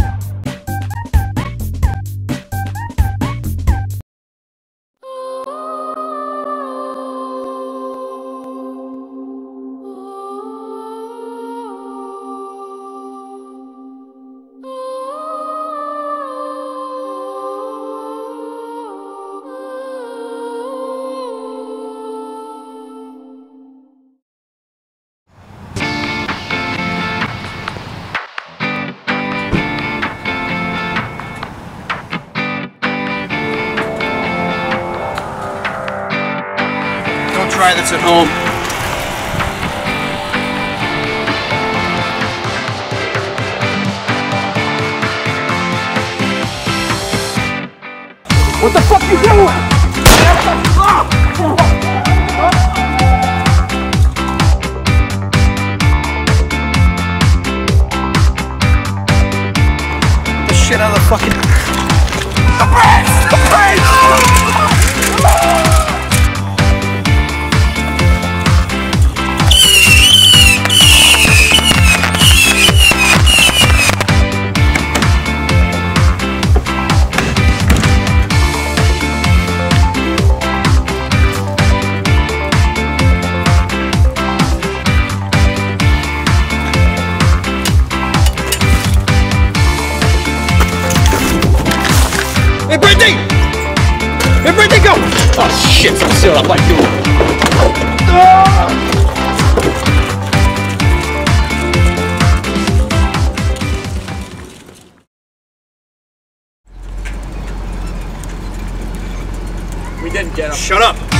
Try this at home. What the fuck you doing? Get the shit out of the fucking... The brakes! The brakes! Hey, Brandeen! Hey, Brandeen, go! Oh, shit, I'm still up like doing. We didn't get him. Shut up!